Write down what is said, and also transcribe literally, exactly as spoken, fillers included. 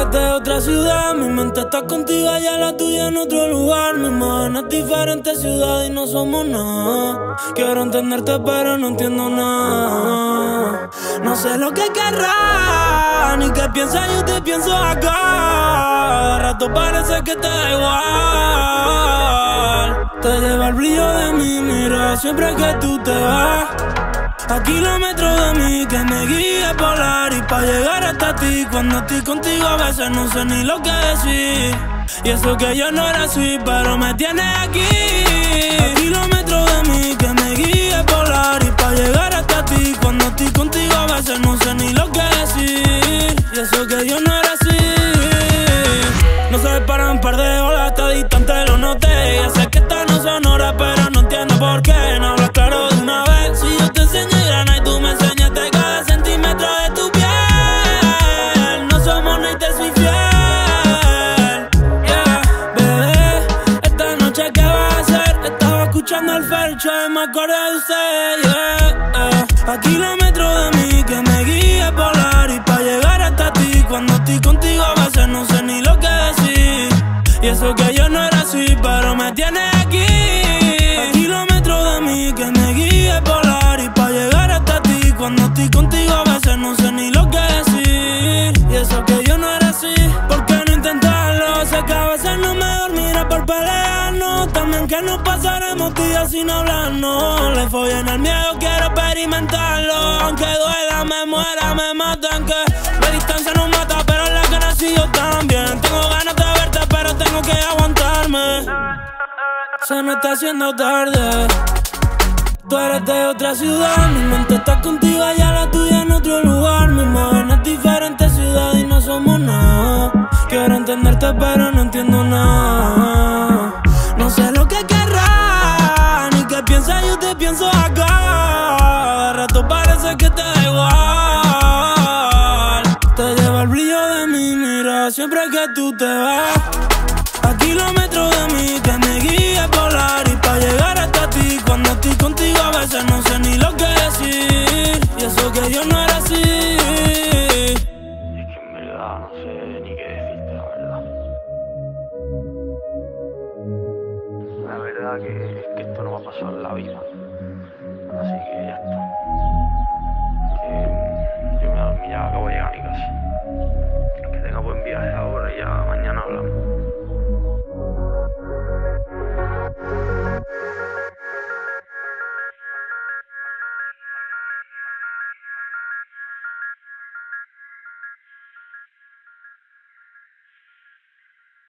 eres de otra ciudad, mi mente está contigo, allá la tuya en otro lugar. Mi imagen es diferente ciudad y no somos nada. Quiero entenderte pero no entiendo nada. No sé lo que querrás, ni qué piensas, yo te pienso acá. De rato parece que te da igual. Te lleva el brillo de mi mirada siempre que tú te vas. A kilómetros de mí que me guía polar. Y pa' llegar hasta ti, cuando estoy contigo a veces no sé ni lo que decir. Y eso que yo no era así, pero me tienes aquí. A kilómetros de mí que me guía polar. Y pa' llegar hasta ti, cuando estoy contigo a veces no sé ni lo que decir. Y eso que yo no era así. No se paran un par de olas, está distante, lo noté. Ya sé que esta no son horas, pero no entiendo por qué no hablas claro de una vez. Si yo te enseñé grana y tú me enseñaste cada centímetro de tu piel. No somos ni te soy fiel. Yeah, bebé, esta noche ¿qué vas a hacer? Estaba escuchando el Fercho y me acordé de usted. Yeah, yeah. A kilómetros de mí que me guía polar. Y pa' llegar hasta ti, cuando estoy contigo a veces no sé ni lo que decir. Y eso que yo no era así, pero me tienes aquí. A kilómetros de mí que me guía polar. Y pa' llegar hasta ti, cuando estoy contigo a veces no sé ni lo que decir. Y eso que yo no era así, ¿por qué no intentarlo? Sé que a veces no me dormirá por pelearnos. También que nos pasaremos días sin hablarnos. Le follé en el miedo, quiero experimentarlo. Aunque duela, me muera, me matan. Que la distancia nos mata, pero en la que nací yo también. Tengo ganas de verte, pero tengo que aguantarme. Se me está haciendo tarde. Tú eres de otra ciudad, mi mente está contigo, allá la tuya en otro lugar. Mi imagen es diferente ciudad y no somos nada. Quiero entenderte pero no entiendo nada. No sé lo que querrás, ni qué piensas, yo te pienso acá. De rato parece que te da igual. Te lleva el brillo de mi mirada siempre que tú te vas. A kilómetros de mí que me guía polar. Y pa' llegar hasta ti, cuando estoy contigo a veces no sé ni lo que decir. Y eso que yo no era así. Es que en verdad no sé ni qué decirte, la verdad. La verdad que, que esto no va a pasar en la vida. Así que ya está. Que yo me voy a dormir, ya acabo de llegar a mi casa. Que tenga buen viaje ahora y ya mañana hablamos.